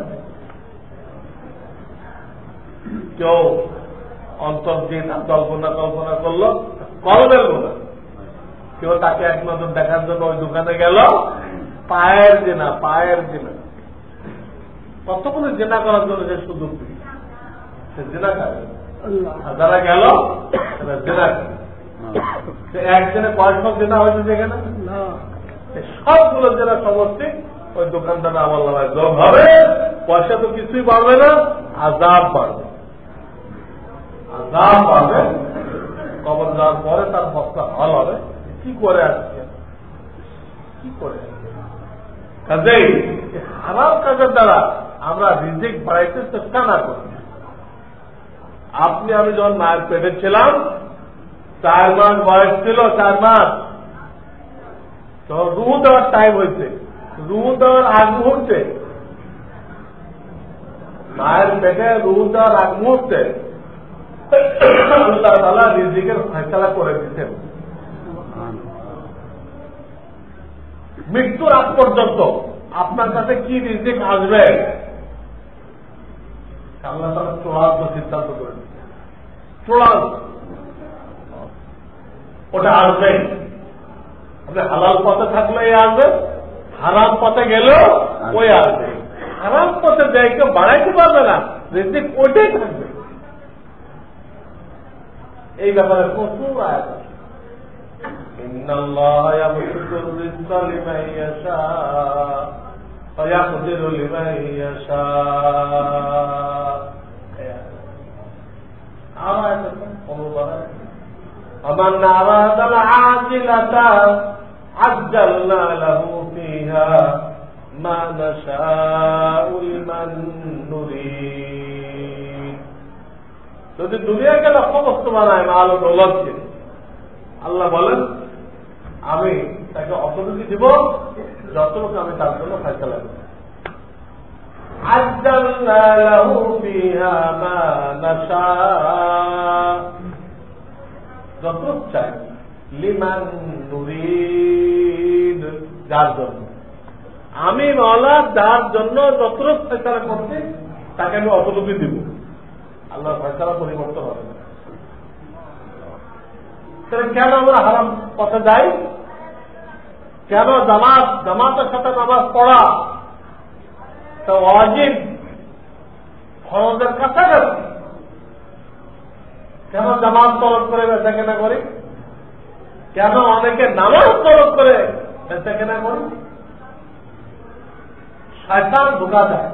কেউ অন্তর দিয়ে তার কল্পনা কল্পনা করলো, কলমের গোনা। কেউ তাকে এক নজর দেখার জন্য ওই দোকানে গেল, পায়ের জেনা, পায়ের জেনা, কতগুলো জেনা করার জন্য যে সুযোগ সে জেনা খাবে। যারা গেল জেনা একজনে কয়েকশো জেনা হয়েছে যেখানে, সবগুলো জেনা সমষ্টি ওই দোকানদার আমল নামায় যোগ হবে। পয়সা তো কিছুই বাড়বে না, আজাব বাড়বে, আজাব বাড়বে। কবর যাওয়ার পরে তার বস্তা হল হবে, কি করে আসছে, কি করে। কাজেই হারাম কাজের দ্বারা আমরা রিজিক বাড়াইতে চেষ্টা না করি। আপনি আমি যখন মায়ের পেটে ছিলাম, চার মাস বয়স ছিল, চার মাস তখন রুহু দেওয়ার টাইম হয়েছে, রুহু দেওয়ার আগ মুহূর্তে, মায়ের পেটে রুহু দেওয়ার আগ মুহূর্তে আল্লাহ তাআলা রিজিকের ফয়সালা করে দিতেন। মৃত্যুর আগ পর্যন্ত আপনার কাছে কি রিজিক আসবে আল্লাহ তাআলা চূড়ান্ত সিদ্ধান্ত করে দিতেন। চূড়ান্ত ওটা আসবে। আপনি হালাল পথে থাকলে আসবে, হারাম পথে গেলেও ওই আসবে। হারাম পথে যায় কেউ বাড়াইতে পারবে না, রিজিক ওইটাই থাকবে। এই ব্যাপারে প্রচুর আয়াত আছে। ইন্নাল্লাহা ইয়াবসুতুর রিজকা লিমান ইয়াশা ওয়া ইয়াকদিরু লিমান ইয়াশা। আয়াত অনুবাদ ومن أراد العاجلة عجلنا له فيها ما نشاء لمن نريد। যদি দুনিয়াকে লক্ষ্য বস্তু বানায় মাল ও দৌলতকে, আল্লাহ বলেন আমি তাকে অতটুকু দিব যতটুকু আমি তার জন্য ফয়সালা করব। আজ্জালনা লাহু ফিহা মা নাশা, যতটুকু চাই, লিমান নুরিদ, যার জন্য আমি মাওলা যার জন্য যতটুকু ফয়সালা করছি তাকে আমি অতটুকু দিব। আল্লাহর ফয়সালা পরিবর্তন হবে না। তাহলে কেন আমরা হারাম পথে যাই? কেন জামাত জামাতের সাথে নামাজ পড়া তা ওয়াজিব ফরজের কাছাকাছি, কেন জামাত তলব করে বেচা কেনা করি? কেন অনেকে নামাজ তলব করে বেচা কেনা করি? শয়তান ধোঁকা দেয়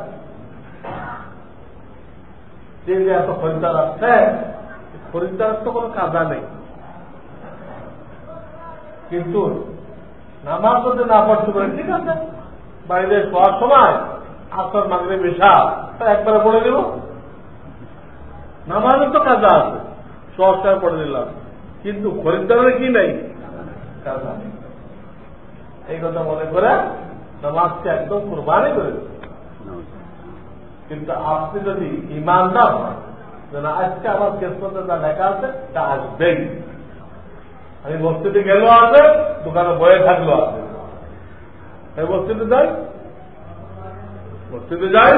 যে এত খরিদ্দার আসছে, খরিদ্দার তো কোনো কাজা নেই, কিন্তু নামাজ যদি না পড়তে পারে ঠিক আছে, বাইরে শোয়ার সময় আসর মাগরিব ইশা একবারে পড়ে দিব, নামাজের তো কাজা আছে, সহজটা পড়ে দিলাম, কিন্তু খরিদ্দারের কি নেই, কাজা নেই। এই কথা মনে করে নামাজকে একদম কুরবানি করে দিল। কিন্তু আপনি যদি ইমানদার হন যে না আজকে আমার কেসমতে যা লেখা আছে তা আসবেই, আমি মসজিদে গেলেও আসবে, দোকানে বয়ে থাকলেও আসবে, এই মসজিদে যাই মসজিদে যাই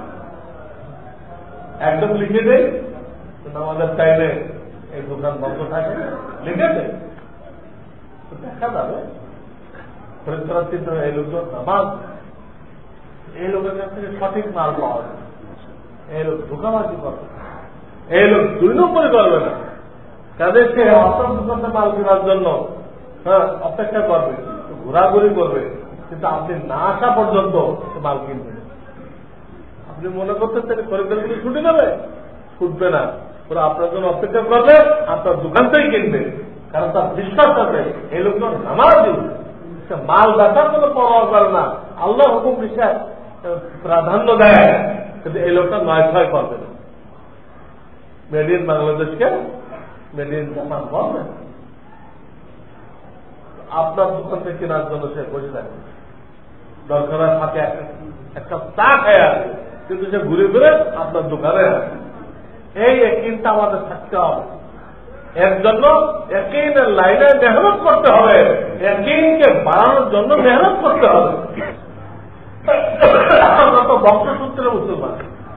একদম লিখে দেই আমাদের চাইলে এই দোকান বন্ধ থাকে, লিখে দেয়, দেখা যাবে খরিদ্দার চিন্তা এই লোকজন নামাজ, এই লোকের কাছ থেকে সঠিক মাল পাওয়া যায়, এই লোক ধোকাবাজি করবে, এই লোক দুই নম্বরই করবে না, তাদের সে অসম দোকানে মাল কেনার জন্য হ্যাঁ অপেক্ষা করবে, ঘোরাঘুরি করবে, কিন্তু আপনি না আসা পর্যন্ত মাল কিনবে। আপনি মনে করতেন তিনি খরিদ্দারগুলি ছুটে যাবে, ছুটবে না, ওরা আপনার জন্য অপেক্ষা করবে, আপনার দোকান থেকে কিনবে, কারণ তার বিশ্বাস আছে এই লোকজন নামাজি, মাল বেচার কোনো পরোয়া করে না, আল্লাহ হুকুম বিষয় প্রাধান্য দেয়, কিন্তু এই লোকটা নয় ছয় করবে না। মেড ইন বাংলাদেশকে মেড ইন জাপান বলবে, আপনার দোকান থেকে কেনার জন্য সে বসে থাকে, দরকার থাকে একটা চা খায় আছে, কিন্তু সে ঘুরে ঘুরে আপনার দোকানে আছে। এই একদিনটা আমাদের থাকতে হবে, এর জন্য একদিনের লাইনে মেহনত করতে হবে, একদিনকে বাড়ানোর জন্য মেহনত করতে হবে। আমরা তো বংশসূত্রে মুসলমান,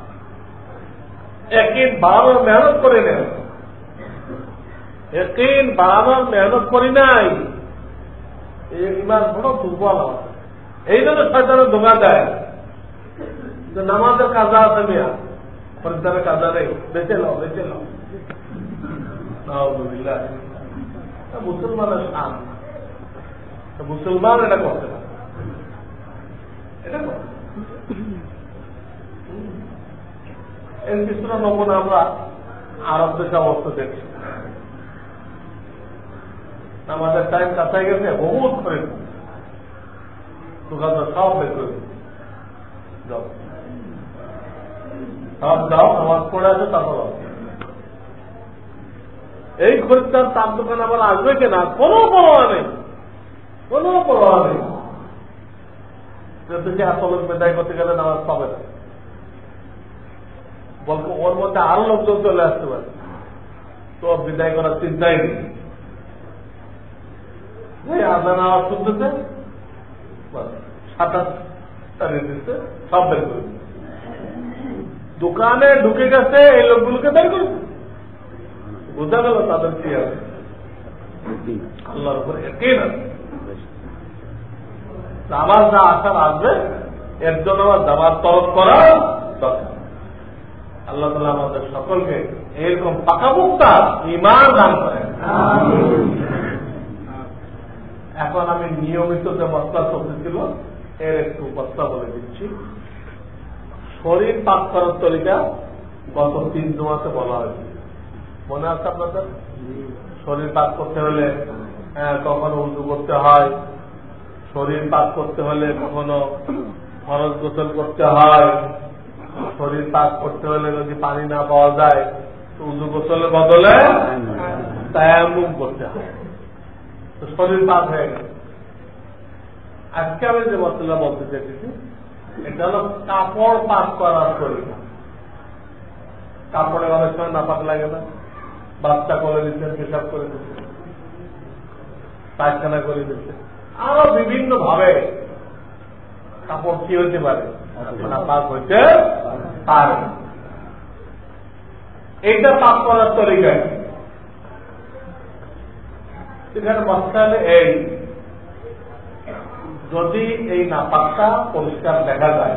একদিন বাড়ানোর মেহনত করে নেন, একদিন বাড়ানোর মেহনত করি নাই, এই ইমান বড় দুর্বল হয়। এই জন্য শয়তানের ধোঁকা দেয় যে নামাজের কাজা আছে মিয়া, খরিদ্দারের কাজা নেই, বেঁচে নাও বেঁচে নাও। মুসলমানের শান, মুসলমান এটা করতে পারে, এটা করে এর কিছুটা নমুনা আমরা আরব দেশে অবস্থা দেখছি। আমাদের টাইম কাছাই গেছে, বহুত করে দোকানদার সব বের করে যাও, সব যাও, নামাজ পড়ে আছে, তারপর এই খরিদ্দার তার দোকান আবার আসবে কিনা কোনো পরোয়া নেই, কোনো পরোয়া নেই। যদি এত লোক বিদায় করতে গেলে নামাজ পাবে না, বলবো ওর মধ্যে আরো লোকজন চলে আসতে পারে, তো বিদায় করার চিন্তাই নেই। আজান আওয়াজ শুনতেছে, সাতাশ তারিখ দিচ্ছে, সব বের করে দোকানে ঢুকে গেছে, এই লোকগুলোকে বের করছে, বোঝা গেল তাদের কি আছে, আল্লাহর উপরে একই না। আমার যা আসার আসবে এর জন্য আমার জামাত তলব করা দরকার। আল্লাহ তাআলা আমাদের সকলকে এরকম পাকাপোক্তা ঈমান দান করেন। এখন আমি নিয়মিত যে মশলা চলতেছিল এর একটু মশলা বলে দিচ্ছি। শরীর পাক করার তরিকা গত তিন জমাতে বলা হয়েছে, মনে আছে আপনাদের? শরীর পাক করতে হলে কখনো উজু করতে হয়, শরীর পাক করতে হলে কখনো ফরজ গোসল করতে হয়, শরীর পাক করতে হলে যদি পানি না পাওয়া যায় তো উজু গোসলের বদলে তায়াম্মুম করতে হয়। তো শরীর পাক হয়ে গেল। আজকে আমি যে মশলা বলতে চাইছি এটা হলো কাপড় পাক করার তরিকা। কাপড়ে অনেক সময় নাপাক লাগে না, বাচ্চা করে দিচ্ছে, পেশাব করে দিচ্ছে, পায়খানা করে দিচ্ছে, আরো বিভিন্ন ভাবে কাপড় কি হইতে পারে, নাপাক হইতে পারে। এইটা পাক করার তরিকা। সেখানে মশলা এই, যদি এই নাপাকটা পরিষ্কার দেখা যায়,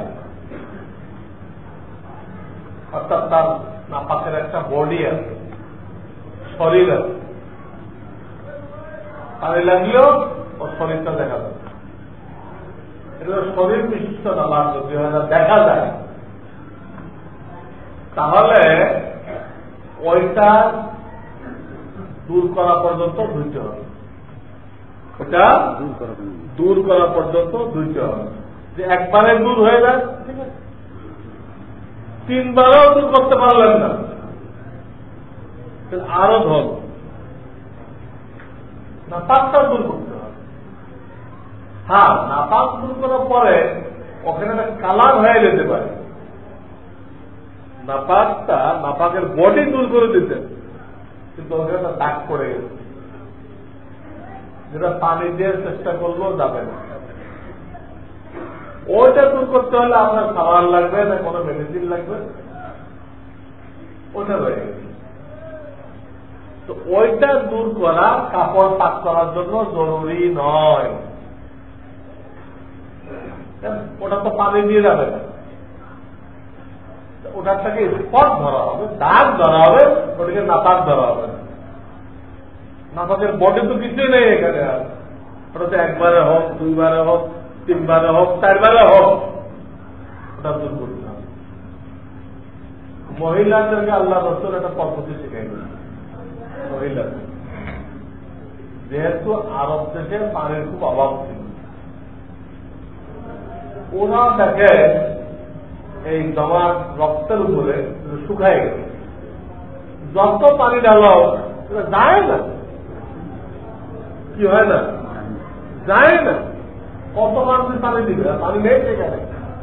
অর্থাৎ তার নাপাকের একটা বডি আছে, শরীর আছে, পানি লাগলেও ওর শরীরটা দেখা যায়, এটা শরীর বিশিষ্ট নাপাক যদি দেখা যায়, তাহলে ওইটা দূর করা পর্যন্ত ধুইতে হবে। ওটা দূর করা পর্যন্ত ধুইতে হবে। যে একবারে দূর হয়ে যায় ঠিক আছে, তিনবারও দূর করতে পারলেন না, আরো ধর নাপাকটা দূর করতে হবে। হ্যাঁ, নাপাক দূর করার পরে ওখানে একটা কালার হয়ে যেতে পারে, নাপাকটা নাপাকের বডি দূর করে দিতে, কিন্তু ওখানে একটা দাগ পড়ে গেছে, যেটা পানি দিয়ে চেষ্টা করলেও যাবে না। ওইটা দূর করতে হলে আপনার সাবান লাগবে না কোনো মেডিসিন লাগবে, ওটা হয়ে গেছে। তো ওইটা দূর করা কাপড় পাক করার জন্য জরুরি নয়, ওটা তো পানি দিয়ে যাবে না, ওটাকে স্পট ধরা হবে, দাগ ধরা হবে, ওটাকে নাপাক ধরা হবে। নাপাকের বডি তো কিছুই নেই এখানে, আর ওটা তো একবারে হোক, দুইবারে হোক, তিনবারে হোক, চারবারে হোক, ওটা দূর করতে হবে। মহিলাদেরকে আল্লাহ রাসূল একটা পদ্ধতি শিখাই দিয়েছে। মহিলাদের যেহেতু আরব দেশে পানির খুব অভাব ছিল, ওরা দেখে এই জমা রক্তের উপরে শুকায় গেছে, যত পানি ঢালো যায় না, কি হয় না, যায় না, কত মানুষ পানি দিবে, পানি নেই সেখানে।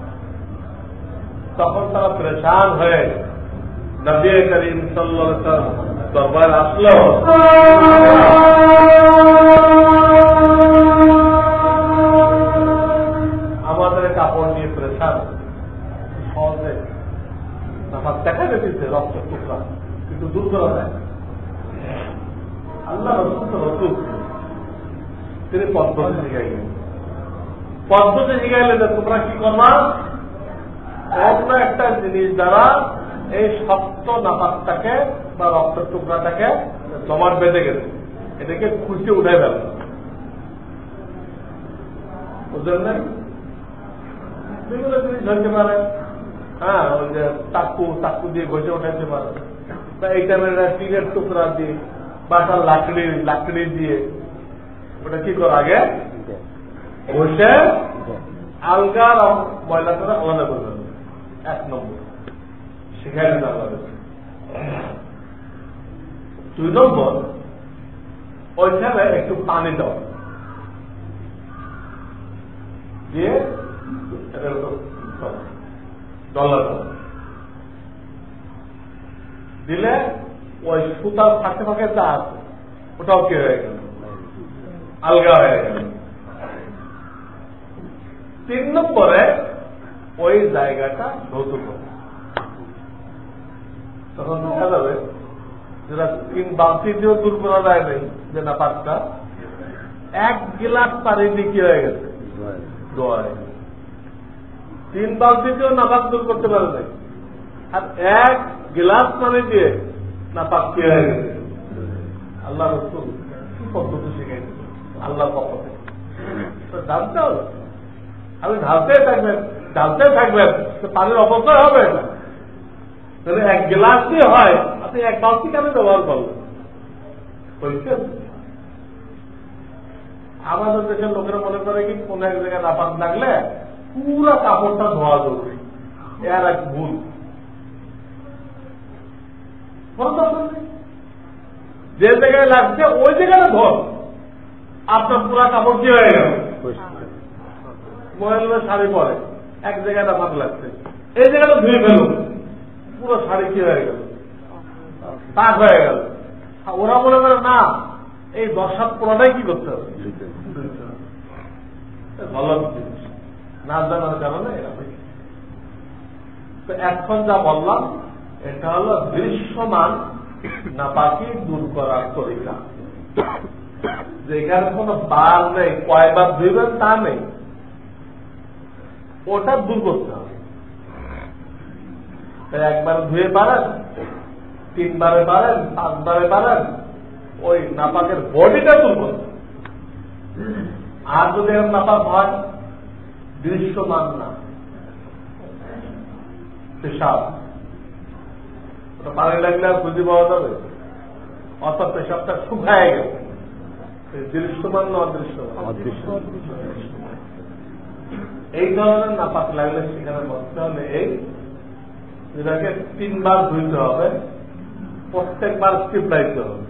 তখন তারা পরেশান হয়ে নবী করিম সাল্লাল্লাহু আলাইহি ওয়াসাল্লাম দরবার আসলো। আমাদের কাপড় নিয়ে পরেশান, সহজে নামাজ দেখা যেতেছে রক্তের টুকরা, কিন্তু দূর করা যায়। আল্লাহ রাসূল তো রাসূল, তিনি পদ্ধতি শিখাইলেন। পদ্ধতি শিখাইলেন যে তোমরা কি করবা, অন্য একটা জিনিস দ্বারা এই শক্ত নাপাকটাকে বা রক্তের টুকরাটাকে জমাট বেঁধে গেছে, এটাকে খুশি উঠে গেল, বুঝলেন না? বিভিন্ন জিনিস হইতে পারে, হ্যাঁ, ওই যে চাকু চাকু দিয়ে ঘষে উঠাইতে পারে, বা এই টাইমের টিনের টুকরা দিয়ে বা একটা লাকড়ি লাকড়ি দিয়ে ওটা কি করে আগে ঘষে আলগা ময়লা করে আলাদা করবে। এক নম্বর শিখাই দিতে হবে। দুই নম্বর, ওইখানে একটু পানি দাও, দিয়ে ডলার দিলে ওই সুতার ফাঁকে ফাঁকে যা আছে ওটাও কি হয়ে গেল, আলগা হয়ে গেল। তিন নম্বরে ওই জায়গাটা ধৌত করে, তখন দেখা যাবে যেটা তিন বালতি দিয়েও দূর করা যায় নাই যে না পাঁচটা, এক গিলাস পানি দিয়ে কি হয়ে গেছে, ধোয়া হয়ে গেছে। তিন বালতিতেও নাপাক দূর করতে পারে নাই, আর এক গ্লাস পানি দিয়ে নাপাক কি হয়ে গেছে। আল্লাহ রসুল কি পদ্ধতি শিখাই দিল আল্লাহর পক্ষ থেকে, জানতে হবে। আপনি ঢালতেই থাকবেন ঢালতেই থাকবেন, পানির অপচয় হবে না। তাহলে এক গ্লাসই হয়, আপনি এক বালতি কেন ব্যবহার করলেন? বুঝছেন? আমাদের দেশের লোকেরা মনে করে কি কোন এক জায়গায় নাপাক লাগলে পুরো কাপড়টা ধোয়া জরুরি, এর এক ভুল। যে জায়গায় লাগছে ওই জায়গাটা ধর, আপনার পুরা কাপড় কি হয়ে গেল। মহিলা শাড়ি পরে এক জায়গায় নাপাক লাগছে, এই জায়গাটা ধুয়ে ফেল, পুরো শাড়ি কি হয়ে গেল, পাক হয়ে গেল। ওরা মনে করে না এই দশ সাত পুরোটাই কি করতে হবে, ভালো জিনিস না জানার কারণে এরা। তো এখন যা বললাম এটা হলো দৃশ্যমান নাপাকি দূর করার তরিকা। যেখানে কোনো বার নেই, কয়বার ধুইবেন তা নেই, ওটা দূর করতে হবে। একবার ধুয়ে পারেন, তিনবারে পারেন, পাঁচবারে পারেন, ওই নাপাকের বডিটা দূর করতে হবে। আর যদি এরকম নাপাক হয় দৃশ্যমান না, পেশাব, ওটা পানি লাগলে আর খুঁজে পাওয়া যাবে, অত পেশাবটা শুকায় গেছে, দৃশ্যমান না অদৃশ্যমান। এই ধরনের নাপাক লাগলে সেখানে বসতে হলে এই যেটাকে তিনবার ধুইতে হবে, প্রত্যেকবার চিপড়াইতে হবে।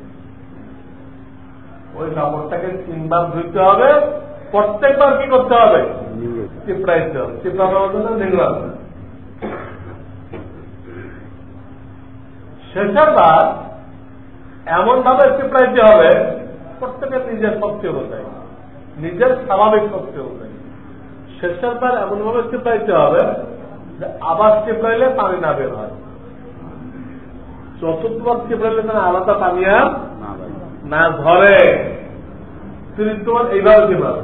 ওই কাপড়টাকে তিনবার ধুইতে হবে, প্রত্যেকবার কি করতে হবে, চিপড়াইতে হবে। চিপড়ানোর জন্য নিংড়াতে হবে। শেষের বার এমন ভাবে চিপড়াইতে হবে প্রত্যেকের নিজের শক্তি অনুযায়ী, নিজের স্বাভাবিক শক্তি অনুযায়ী। শেষের বার এমন ভাবে চিপড়াইতে হবে যে আবার চিপড়াইলে পানি না বের হয়। চতুর্থবার চিপড়াইলে যেন আলাদা পানি আর না ধরে। তৃতীয়বার এইভাবে চিপড়াবে,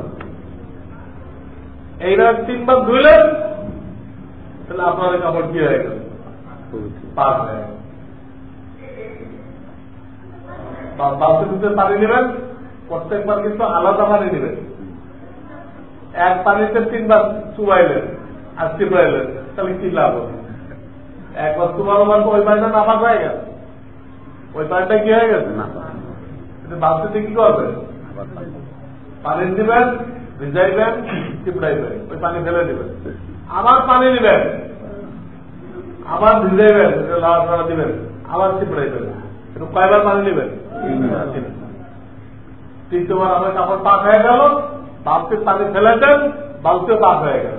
এইভাবে তিনবার ধুইলেন, তাহলে আপনার কাপড় কি হয়ে গেল, পাক হয়ে গেল। বালতিতে পানি নেবেন, প্রত্যেকবার কিন্তু আলাদা পানি নেবেন। এক পানিতে তিনবার চুবাইলেন আর চিপড়াইলেন, তাহলে কি লাভ হবে? একবার চুবানোর পর ওই পানিটা নাপাক হয়ে গেল, ওই পানিটা কি হয়ে গেছে না। বালতিতে কি করবেন, পানি দিবেন, ভিজাইবেন, চিপড়াইবেন, ওই পানি ফেলে দিবেন, আবার পানি দিবেন, আবার ভিজাইবেন, লাড়া দিবেন, আবার চিপড়াইবেন। একটু কয়বার পানি নেবেন, তৃতীয়বার আপনার কাপড় পাক হয়ে গেল, বালতির পানি ফেলে দেন, বালতিও পাক হয়ে গেল।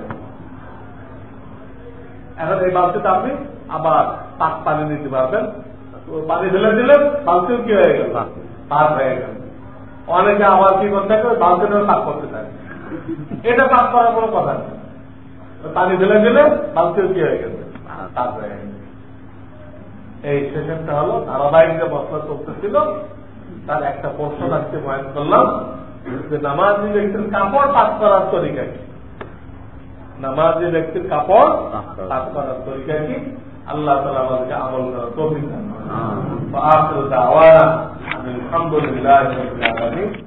এখন এই বালতিতে আপনি আবার পাক পানি নিতে পারবেন। পানি ফেলে দিলেন, বালতিও কি হয়ে গেল, পাক হয়ে গেল। অনেকে আবার কি করতে থাকে, বালতিটা পাক করতে থাকে। এটা পাক করার কোনো কথা নেই। পানি ফেলে দিলে বালতিও কি হয়ে গেছে, পাক হয়ে গেল। এই সেশনটা হলো ধারাবাহিক যে মশলা চলতেছিল তার একটা প্রশ্ন আজকে বয়ান করলাম যে নামাজি ব্যক্তির কাপড় পাক করার তরিকা কি, নামাজি ব্যক্তির কাপড় পাক করার তরিকা কি। আল্লাহ তাআলা আমাদেরকে আমল করার তৌফিক দান করুন। আলহামদুলিল্লাহ।